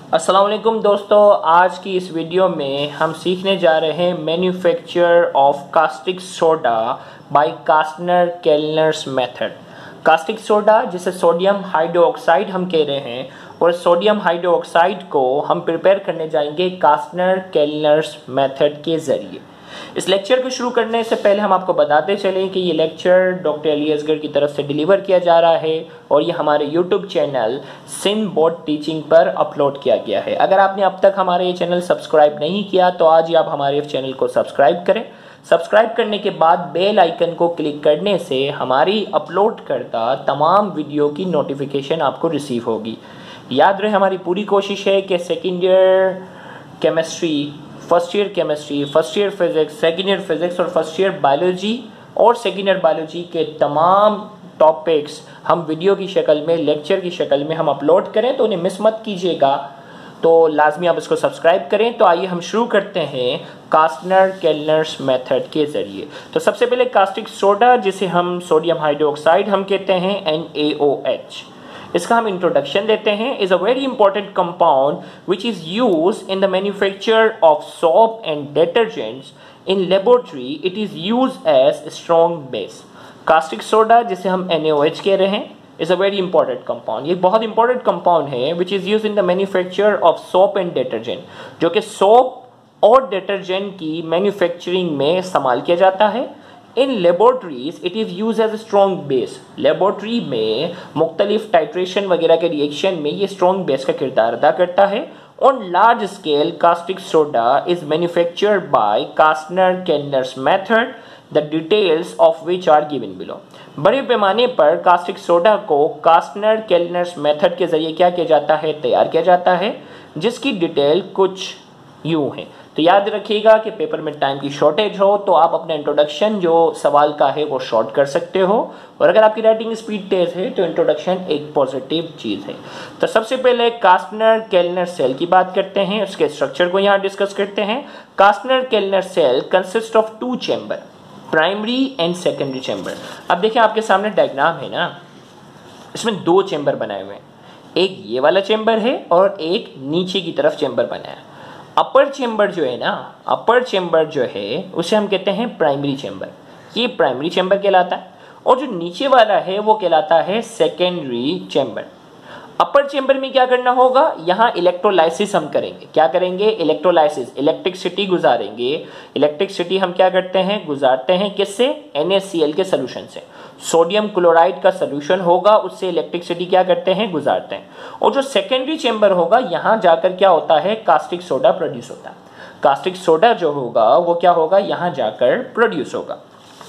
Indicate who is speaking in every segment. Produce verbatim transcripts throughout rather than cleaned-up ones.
Speaker 1: अस्सलाम वालेकुम दोस्तों, आज की इस वीडियो में हम सीखने जा रहे हैं manufacture of caustic soda by Castner Kellner's method. Caustic soda जिसे सोडियम हाइड्रोक्साइड हम कह रहे हैं, और सोडियम हाइड्रोक्साइड को हम प्रिपेयर करने जाएंगे कास्टनर केल्नर्स मेथड के ज़रिए। इस लेक्चर को शुरू करने से पहले हम आपको बताते चलें कि ये लेक्चर डॉक्टर अली असगर की तरफ से डिलीवर किया जा रहा है और ये हमारे YouTube channel Sindh board teaching पर अपलोड किया गया है। अगर आपने अब तक हमारे ये चैनल सब्सक्राइब नहीं किया तो आज ही आप हमारे चैनल को सब्सक्राइब करें। सब्सक्राइब करने के बाद बेल आइकन को क्लिक करने से हमारी अपलोड करता तमाम वीडियो की नोटिफिकेशन आपको रिसीव होगी। याद रहे, हमारी पूरी कोशिश है कि second year chemistry, first year chemistry, first year physics, second year physics और फर्स्ट ईयर बायोलॉजी और सेकेंड ईयर बायोलॉजी के तमाम टॉपिक्स हम वीडियो की शक्ल में, लेक्चर की शक्ल में हम अपलोड करें, तो उन्हें मिस मत कीजिएगा। तो लाजमी आप इसको सब्सक्राइब करें। तो आइए हम शुरू करते हैं कास्टनर केल्नर्स मेथड के ज़रिए। तो सबसे पहले कास्टिक सोडा, जिसे हम सोडियम हाइड्रोक्साइड हम कहते हैं, एन ए ओ एच, इसका हम इंट्रोडक्शन देते हैं। Is a very important compound which is use in the manufacture of soap and detergents in laboratory. It is use as strong base. Caustic soda, जिसे हम N A O H कह रहे हैं, is a very important compound. ये बहुत important compound है which is use in the manufacture of soap and detergent, जो कि सोप और डिटर्जेंट की मैन्युफैक्चरिंग में इस्तेमाल किया जाता है। In laboratories it is use as a strong base. Laboratory में मुख्तलिफ टाइट्रेशन वगैरह के रिएक्शन में ये स्ट्रॉन्ग बेस का किरदार अदा करता है। On large scale caustic soda is manufactured by Castner Kellner's method, the details of which are given below. बड़े पैमाने पर कास्टिक सोडा को कास्टनर केल्नर्स मेथड के जरिए क्या किया जाता है, तैयार किया जाता है, जिसकी डिटेल कुछ यूं है। तो याद रखिएगा कि पेपर में टाइम की शॉर्टेज हो तो आप अपना इंट्रोडक्शन जो सवाल का है वो शॉर्ट कर सकते हो, और अगर आपकी राइटिंग स्पीड तेज है तो इंट्रोडक्शन एक पॉजिटिव चीज़ है। तो सबसे पहले कास्टनर केल्नर सेल की बात करते हैं, उसके स्ट्रक्चर को यहाँ डिस्कस करते हैं। Castner Kellner cell consist of two chamber, primary and secondary chamber. अब देखिए आपके सामने डायग्राम है ना, इसमें दो चैम्बर बनाए हुए हैं, एक ये वाला चैम्बर है और एक नीचे की तरफ चैम्बर बना है। अपर चैम्बर जो है ना, अपर चैम्बर जो है उसे हम कहते हैं प्राइमरी चैम्बर, ये प्राइमरी चैम्बर कहलाता है, और जो नीचे वाला है वो कहलाता है सेकेंडरी चैम्बर। अपर चैम्बर में क्या करना होगा, यहाँ इलेक्ट्रोलाइसिस हम करेंगे। क्या करेंगे? Electrolysis, electricity गुजारेंगे। इलेक्ट्रिसिटी हम क्या करते हैं, गुजारते हैं किससे? एन ए सी एल के सोल्यूशन से। सोडियम क्लोराइड का सोल्यूशन होगा, उससे इलेक्ट्रिसिटी क्या करते हैं, गुजारते हैं। और जो सेकेंडरी चैम्बर होगा, यहाँ जाकर क्या होता है, कास्टिक सोडा प्रोड्यूस होता है। कास्टिक सोडा जो होगा वो क्या होगा, यहाँ जाकर प्रोड्यूस होगा।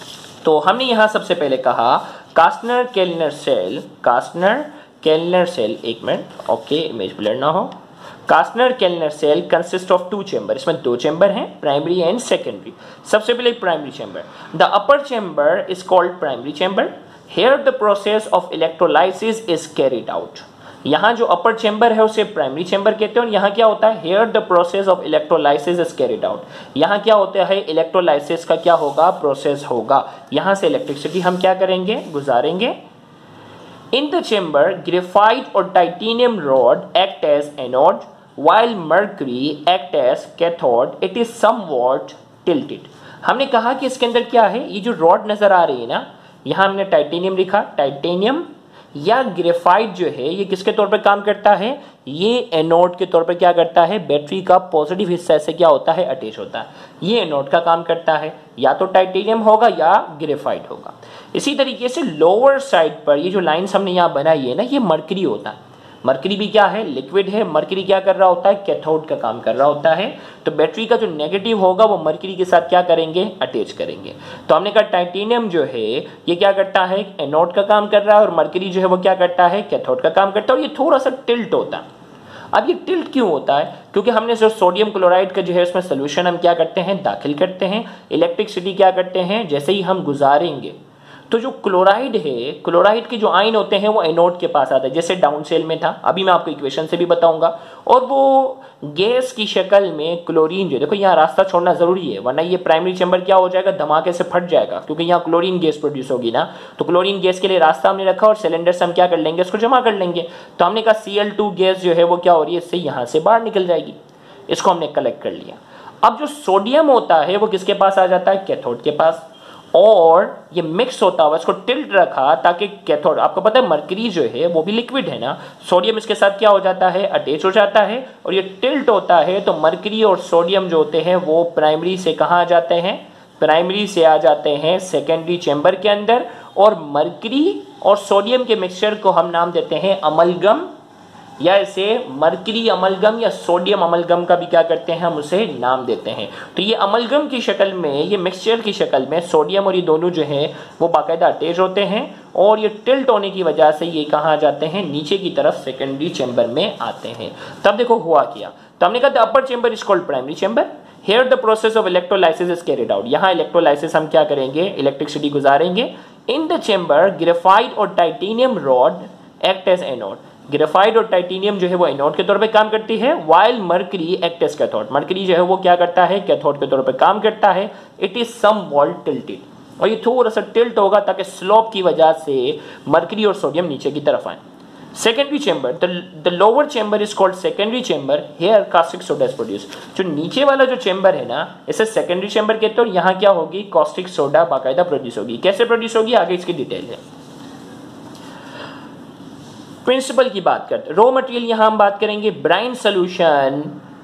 Speaker 1: तो हमने यहाँ सबसे पहले कहा Castner Kellner cell, Castner Kellner cell, एक मिनट, ओके, इमेज ब्लर ना हो। Castner Kellner cell consist of two chamber, इसमें दो चैम्बर हैं, प्राइमरी एंड सेकेंडरी। सबसे पहले primary chamber, the upper chamber is called primary chamber. Here the process of electrolysis is carried out. यहाँ जो अपर chamber है उसे प्राइमरी चैम्बर कहते हैं, और यहाँ क्या होता है, here the process of electrolysis is carried out. यहाँ क्या होता है, इलेक्ट्रोलाइसिस का क्या होगा, प्रोसेस होगा। यहाँ से इलेक्ट्रिसिटी हम क्या करेंगे, गुजारेंगे। In the chamber, graphite or titanium rod act as anode, while mercury act as cathode. It is somewhat tilted. हमने कहा कि इसके अंदर क्या है, ये जो रॉड नजर आ रही है ना, यहाँ हमने टाइटेनियम लिखा, टाइटेनियम या ग्रेफाइट जो है ये किसके तौर पर काम करता है, ये एनोड के तौर पर क्या करता है, बैटरी का पॉजिटिव हिस्सा से क्या होता है, अटैच होता है। ये एनोड का काम करता है, या तो टाइटेनियम होगा या ग्रेफाइट होगा। इसी तरीके से लोअर साइड पर ये जो लाइंस हमने यहाँ बनाई है ना, ये मरकरी होता है। मरकरी भी क्या है, लिक्विड है। मरकरी क्या कर रहा होता है, कैथोड का काम कर रहा होता है। तो बैटरी का जो नेगेटिव होगा वो मरकरी के साथ क्या करेंगे, अटैच करेंगे। तो हमने कहा टाइटेनियम जो है ये क्या करता है, एनोड का काम कर रहा है, और मरकरी जो है वो क्या करता है, कैथोड का काम करता है, और ये थोड़ा सा टिल्ट होता है। अब ये टिल्ट क्यों होता है, क्योंकि हमने जो सोडियम क्लोराइड का जो है उसमें सोल्यूशन हम क्या करते हैं, दाखिल करते हैं। इलेक्ट्रिसिटी क्या करते हैं, जैसे ही हम गुजारेंगे तो जो क्लोराइड है, क्लोराइड के जो आयन होते हैं वो एनोड के पास आते हैं, जैसे डाउन सेल में था, अभी मैं आपको इक्वेशन से भी बताऊंगा। और वो गैस की शक्ल में क्लोरीन जो, देखो यहाँ रास्ता छोड़ना जरूरी है, वरना ये प्राइमरी चैम्बर क्या हो जाएगा, धमाके से फट जाएगा, क्योंकि यहाँ क्लोरीन गैस प्रोड्यूस होगी ना। तो क्लोरीन गैस के लिए रास्ता हमने रखा और सिलेंडर से हम क्या कर लेंगे, इसको जमा कर लेंगे। तो हमने कहा सी एल टू गैस जो है वो क्या हो रही है, इससे यहाँ से बाहर निकल जाएगी, इसको हमने कलेक्ट कर लिया। अब जो सोडियम होता है वो किसके पास आ जाता है, कैथोड के पास, और ये मिक्स होता हुआ इसको टिल्ट रखा ताकि कैथोड, आपको पता है मरकरी जो है वो भी लिक्विड है ना, सोडियम इसके साथ क्या हो जाता है, अटैच हो जाता है, और ये टिल्ट होता है तो मरकरी और सोडियम जो होते हैं वो प्राइमरी से कहाँ आ जाते हैं, प्राइमरी से आ जाते हैं सेकेंडरी चैम्बर के अंदर, और मरकरी और सोडियम के मिक्सचर को हम नाम देते हैं अमलगम, या इसे मरकरी अमलगम या सोडियम अमलगम का भी क्या करते हैं, हम उसे नाम देते हैं। तो ये अमलगम की शक्ल में, ये मिक्सचर की शक्ल में सोडियम और ये दोनों जो हैं वो बाकायदा अटैच होते हैं, और ये टिल्ट होने की वजह से ये कहाँ जाते हैं, नीचे की तरफ सेकेंडरी चैम्बर में आते हैं। तब देखो हुआ क्या, तो हमने कहा upper chamber is called primary chamber, here the process of electrolysis is carried out. यहाँ इलेक्ट्रोलाइसिस हम क्या करेंगे, इलेक्ट्रिसिटी गुजारेंगे। इन द चैम्बर ग्रेफाइट और titanium rod act as anode, graphite और टाइटेनियम जो है वो एनोड के तौर पे काम करती है, while mercury act as cathode, mercury जो है वो क्या करता है, कैथोड के तौर पे काम करता है। इट इज समवॉट टिल्टेड, और ये थोड़ा सा टिल्ट होगा ताकि स्लोप की वजह से मरकरी और सोडियम नीचे की तरफ आए। Secondary chamber, the lower chamber is called secondary chamber, here caustic soda is produce. जो नीचे वाला जो चैम्बर है ना, इसे सेकेंडरी चैम्बर कहते हैं, और यहाँ क्या होगी, कास्टिक सोडा बाकायदा प्रोड्यूस होगी। कैसे प्रोड्यूस होगी, आगे इसकी डिटेल है। प्रिंसिपल की बात करते हैं, रॉ मटेरियल यहां हम बात करेंगे, brine solution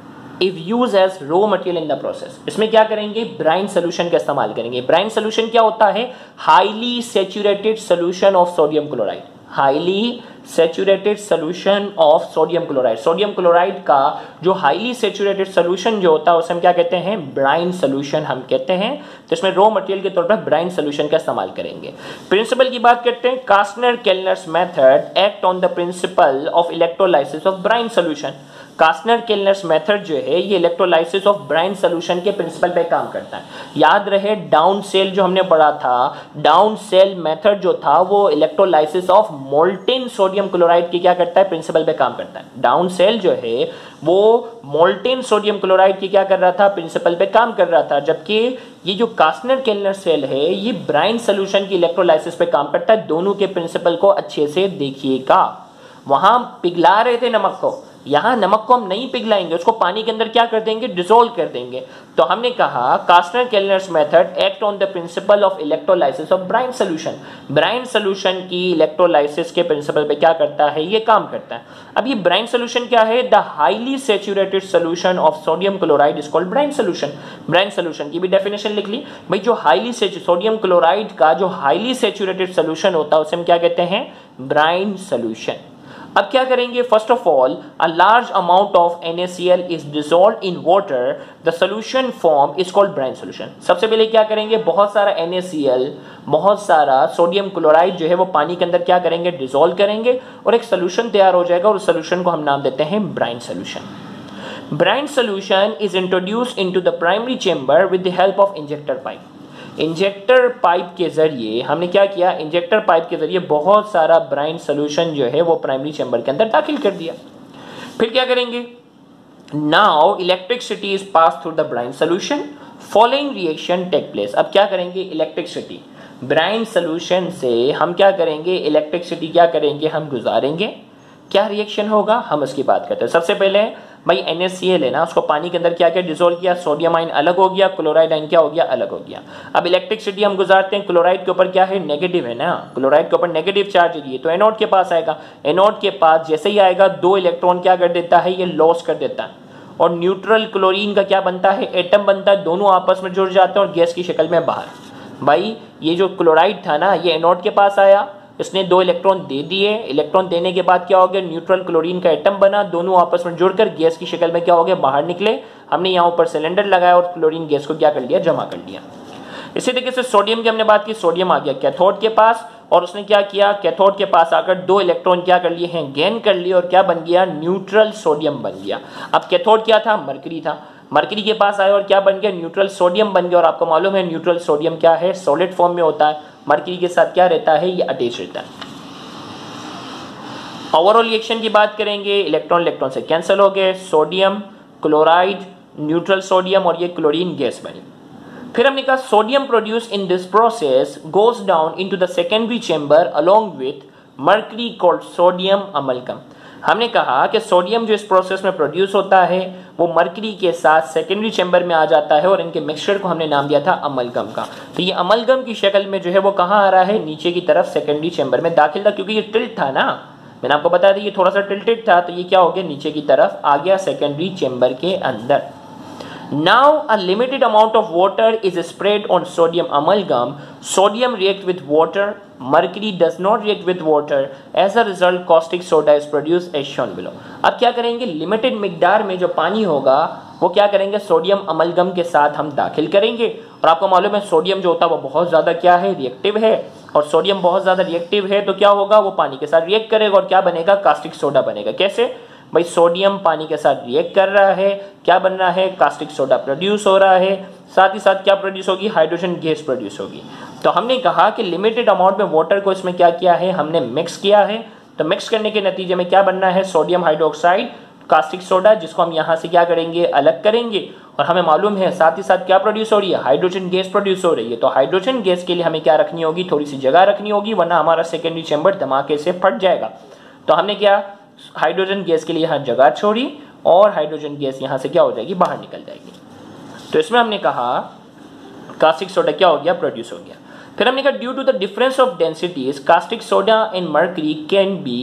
Speaker 1: if use as raw material in the process. इसमें क्या करेंगे, ब्राइन सोल्यूशन का इस्तेमाल करेंगे। ब्राइन सोल्यूशन क्या होता है, highly saturated solution of sodium chloride, highly saturated solution of sodium chloride. Sodium chloride का जो हाईली सैचुरेटेड सोल्यूशन जो होता है उसे हम क्या कहते हैं, ब्राइन सोल्यूशन हम कहते हैं। तो इसमें रॉ मटेरियल के तौर पर ब्राइन सोल्यूशन का इस्तेमाल करेंगे। प्रिंसिपल की बात करते हैं, Castner Kellner's method act on the principle of electrolysis of brine solution. Castner Kellner's method जो है ये इलेक्ट्रोलाइसिस ऑफ ब्राइन सोल्यूशन के प्रिंसिपल पे काम करता है। याद रहे डाउन सेल जो हमने पढ़ा था, डाउन सेल मेथड जो था वो electrolysis of molten sodium chloride की क्या करता है, प्रिंसिपल पे काम करता है। डाउन सेल जो है वो मोल्टेन सोडियम क्लोराइड की क्या कर रहा था, प्रिंसिपल पे काम कर रहा था, जबकि ये जो कास्टनर केल्नर सेल है ये ब्राइन सोल्यूशन की इलेक्ट्रोलाइसिस पे काम करता है। दोनों के प्रिंसिपल को अच्छे से देखिएगा। वहां पिघला रहे थे नमक को, यहां नमक को हम नहीं पिघलाएंगे, उसको पानी के अंदर क्या कर देंगे, डिसोल्व कर देंगे। तो हमने कहा Castner Kellner's method act on the principle of electrolysis of brine solution. Brine solution की इलेक्ट्रोलाइसिस के प्रिंसिपल पे क्या करता है, ये काम करता है। अब ये ब्राइन सोल्यूशन क्या है, the highly saturated solution of sodium chloride is called brine solution. Brine solution की भी डेफिनेशन लिख ली भाई, जो हाईली सोडियम क्लोराइड का जो हाईली सैचुरेटेड सोल्यूशन होता है उसे हम क्या कहते हैं, ब्राइन सोल्यूशन। अब क्या करेंगे, first of all a large amount of N A C L is dissolved in water, the solution form is called brine solution. सबसे पहले क्या करेंगे, बहुत सारा एन ए सी एल, बहुत सारा सोडियम क्लोराइड जो है वो पानी के अंदर क्या करेंगे, डिसॉल्व करेंगे, और एक सोल्यूशन तैयार हो जाएगा, और उस सोल्यूशन को हम नाम देते हैं brine solution. Brine solution is introduced into the primary chamber with the help of injector pipe. Injector pipe के जरिए हमने क्या किया, इंजेक्टर पाइप के जरिए बहुत सारा ब्राइन सोल्यूशन जो है वो प्राइमरी चेंबर के अंदर दाखिल कर दिया। फिर क्या करेंगे, now electricity is pass through the brine solution, following reaction take place. अब क्या करेंगे, इलेक्ट्रिसिटी ब्राइन सोल्यूशन से हम क्या करेंगे, इलेक्ट्रिसिटी क्या करेंगे, हम गुजारेंगे। क्या रिएक्शन होगा, हम उसकी बात करते हैं। सबसे पहले भाई एन ए सी एल है ना, उसको पानी के अंदर क्या क्या डिसोल्व किया, सोडियम आयन अलग हो गया, क्लोराइड आयन क्या हो गया, अलग हो गया। अब इलेक्ट्रिसिटी हम गुजारते हैं, क्लोराइड के ऊपर क्या है, नेगेटिव है ना, क्लोराइड के ऊपर नेगेटिव चार्ज है, तो एनोड के पास आएगा। एनोड के पास जैसे ही आएगा दो इलेक्ट्रॉन क्या कर देता है, ये लॉस कर देता है, और न्यूट्रल क्लोरीन का क्या बनता है, एटम बनता है, दोनों आपस में जुड़ जाते हैं और गैस की शक्ल में बाहर। भाई ये जो क्लोराइड था ना, ये एनोड के पास आया, इसने दो इलेक्ट्रॉन दे दिए, इलेक्ट्रॉन देने के बाद क्या हो गया, न्यूट्रल क्लोरीन का एटम बना, दोनों आपस में जुड़कर गैस की शक्ल में क्या हो गया, बाहर निकले। हमने यहाँ ऊपर सिलेंडर लगाया और क्लोरीन गैस को क्या कर लिया, जमा कर लिया। इसी तरीके से सोडियम की हमने बात की, सोडियम आ गया कैथोड के पास, और उसने क्या किया, कैथोड के पास आकर दो इलेक्ट्रॉन क्या कर लिए हैं, गेन कर लिए, और क्या बन गया, न्यूट्रल सोडियम बन गया। अब कैथोड क्या था, मरकरी था, मरकरी के पास आया और क्या बन गया, न्यूट्रल सोडियम बन गया। और आपको मालूम है न्यूट्रल सोडियम क्या है, सॉलिड फॉर्म में होता है, मरकरी के साथ क्या रहता है, ये अटैच रहता है। ओवरऑल रिएक्शन की बात करेंगे, इलेक्ट्रॉन इलेक्ट्रॉन से कैंसिल हो गए, सोडियम क्लोराइड न्यूट्रल सोडियम और ये क्लोरीन गैस बनी। फिर हमने कहा sodium produce in this process goes down into the secondary chamber along with mercury called sodium amalgam. हमने कहा कि सोडियम जो इस प्रोसेस में प्रोड्यूस होता है वो मर्करी के साथ सेकेंडरी चेंबर में आ जाता है और इनके मिक्सचर को हमने नाम दिया था अमलगम का। तो ये अमलगम की शक्ल में जो है वो कहाँ आ रहा है, नीचे की तरफ सेकेंडरी चेंबर में दाखिल था, क्योंकि ये टिल्ट था ना, मैंने आपको बताया था ये थोड़ा सा टिल्टेड था, तो ये क्या हो गया, नीचे की तरफ आ गया सेकेंडरी चेंबर के अंदर। Now a limited amount of water is spread on sodium amalgam. Sodium react with water. Mercury does not react with water. As a result, caustic soda is produced as shown below. अब क्या करेंगे, limited मिकदार में जो पानी होगा वो क्या करेंगे, सोडियम अमलगम के साथ हम दाखिल करेंगे। और आपको मालूम है सोडियम जो होता है वो बहुत ज़्यादा क्या है, रिएक्टिव है, और सोडियम बहुत ज़्यादा रिएक्टिव है तो क्या होगा, वो पानी के साथ रिएक्ट करेगा और क्या बनेगा, कास्टिक सोडा बनेगा। कैसे भाई, सोडियम पानी के साथ रिएक्ट कर रहा है, क्या बन रहा है, कास्टिक सोडा प्रोड्यूस हो रहा है, साथ ही साथ क्या प्रोड्यूस होगी, हाइड्रोजन गैस प्रोड्यूस होगी। तो हमने कहा कि लिमिटेड अमाउंट में वाटर को इसमें क्या किया है, हमने मिक्स किया है। तो मिक्स करने के नतीजे में क्या बनना है, सोडियम हाइड्रोक्साइड कास्टिक सोडा, जिसको हम यहाँ से क्या करेंगे, अलग करेंगे। और हमें मालूम है साथ ही साथ क्या प्रोड्यूस हो रही है, हाइड्रोजन गैस प्रोड्यूस हो रही है। तो हाइड्रोजन गैस के लिए हमें क्या रखनी होगी, थोड़ी सी जगह रखनी होगी, वरना हमारा सेकेंडरी चैम्बर धमाके से फट जाएगा। तो हमने क्या, हाइड्रोजन गैस के लिए यहाँ जगह छोड़ी और हाइड्रोजन गैस यहाँ से क्या हो जाएगी, बाहर निकल जाएगी। तो इसमें हमने कहा कास्टिक सोडा क्या हो गया, प्रोड्यूस हो गया। फिर हमने कहा due to the difference of densities caustic soda and mercury can be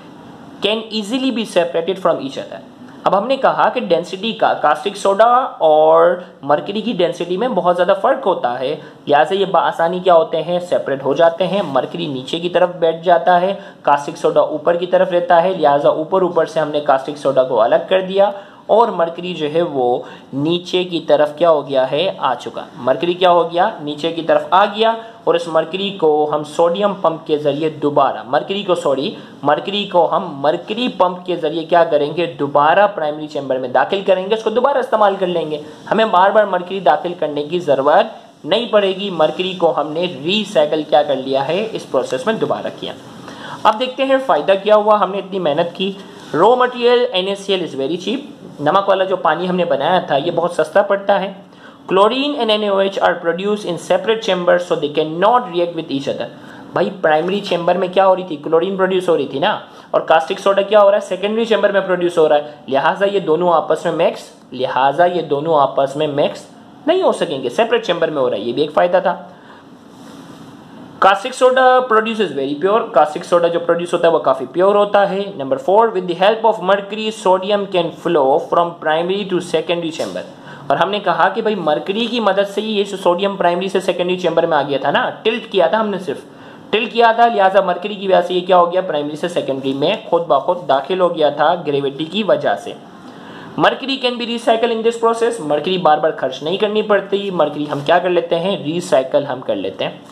Speaker 1: can easily be separated from each other. अब हमने कहा कि डेंसिटी का कास्टिक सोडा और मर्करी की डेंसिटी में बहुत ज़्यादा फर्क होता है, लिहाजा ये आसानी क्या होते हैं, सेपरेट हो जाते हैं। मर्करी नीचे की तरफ बैठ जाता है, कास्टिक सोडा ऊपर की तरफ रहता है, लिहाजा ऊपर ऊपर से हमने कास्टिक सोडा को अलग कर दिया और मर्करी जो है वो नीचे की तरफ क्या हो गया है, आ चुका। मर्करी क्या हो गया, नीचे की तरफ आ गया और इस मर्करी को हम सोडियम पंप के जरिए दोबारा मर्करी को सॉरी मर्करी को हम मर्करी पंप के जरिए क्या करेंगे, दोबारा प्राइमरी चैम्बर में दाखिल करेंगे, उसको दोबारा इस्तेमाल कर लेंगे। हमें बार बार मर्करी दाखिल करने की ज़रूरत नहीं पड़ेगी। मर्करी को हमने रीसाइकिल क्या कर लिया है, इस प्रोसेस में दोबारा किया। अब देखते हैं फ़ायदा क्या हुआ, हमने इतनी मेहनत की। Raw material N A C L is very cheap, नमक वाला जो पानी हमने बनाया था ये बहुत सस्ता पड़ता है। Chlorine and N A O H are produce in separate chambers so they can not react with each other. भाई प्राइमरी चैम्बर में क्या हो रही थी, क्लोरीन प्रोड्यूस हो रही थी ना, और कास्टिक सोडा क्या हो रहा है, सेकेंडरी चैम्बर में प्रोड्यूस हो रहा है, लिहाजा ये दोनों आपस में मिक्स लिहाजा ये दोनों आपस में मिक्स नहीं हो सकेंगे, सेपरेट चैम्बर में हो रहा है, ये भी एक फायदा था। Caustic soda produce is very pure, caustic soda जो प्रोड्यूस होता है वो काफी प्योर होता है। Number four, with the help of mercury sodium can flow from primary to secondary chamber. और हमने कहा कि भाई मर्करी की मदद से ही ये सोडियम प्राइमरी से सेकेंडरी चैम्बर में आ गया था ना, टिल्ट किया था हमने, सिर्फ टिल्ट किया था, लिहाजा मर्करी की वजह से ये क्या हो गया, प्राइमरी से सेकेंडरी में खुद ब खुद दाखिल हो गया था ग्रेविटी की वजह से। Mercury can be recycle in this process, mercury बार बार खर्च नहीं करनी पड़ती, मर्करी हम क्या कर लेते हैं, रिसाइकल हम कर लेते हैं।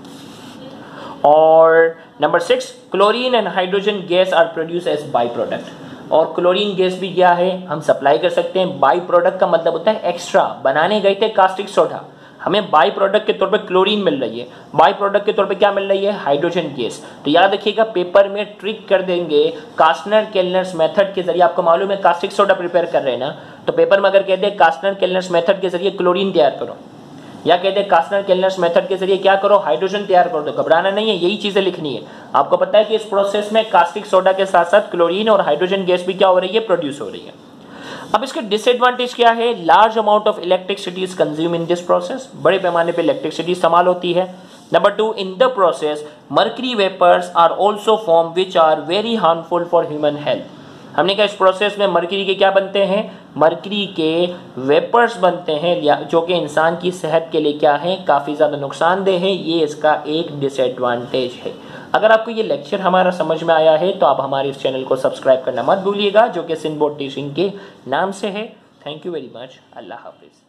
Speaker 1: और number six, chlorine and hydrogen gas are produce as by product, और क्लोरीन गैस भी क्या है, हम सप्लाई कर सकते हैं। बाई प्रोडक्ट का मतलब होता है एक्स्ट्रा, बनाने गए थे कास्टिक सोडा, हमें बाई प्रोडक्ट के तौर पे क्लोरीन मिल रही है, बाई प्रोडक्ट के तौर पे क्या मिल रही है, हाइड्रोजन गैस। तो याद रखिएगा पेपर में ट्रिक कर देंगे, कास्टनर केल्नर्स मेथड के जरिए, आपको मालूम है कास्टिक सोडा प्रिपेयर कर रहे हैं ना, तो पेपर में अगर कहते हैं कास्टनर केल्नर्स मेथड के जरिए क्लोरीन तैयार करो, या कहते हैं कास्टनर केल्नर्स मेथड के जरिए क्या करो, हाइड्रोजन तैयार करो, तो घबराना नहीं है, यही चीजें लिखनी है। आपको पता है कि इस प्रोसेस में कास्टिक सोडा के साथ साथ क्लोरीन और हाइड्रोजन गैस भी क्या हो रही है, प्रोड्यूस हो रही है। अब इसके डिसएडवांटेज क्या है, large amount of electricity is consume in this process, बड़े पैमाने पे इलेक्ट्रिसिटी इस्तेमाल होती है। Number two, in the process mercury vapours are also form which are very harmful for human health. हमने कहा इस प्रोसेस में मर्करी के क्या बनते हैं, मर्करी के वेपर्स बनते हैं, जो कि इंसान की सेहत के लिए क्या है, काफ़ी ज़्यादा नुकसानदेह है, ये इसका एक डिसएडवांटेज है। अगर आपको ये लेक्चर हमारा समझ में आया है तो आप हमारे इस चैनल को सब्सक्राइब करना मत भूलिएगा, जो कि सिंध बोर्ड टीचिंग के नाम से है। थैंक यू वेरी मच, अल्लाह हाफिज़।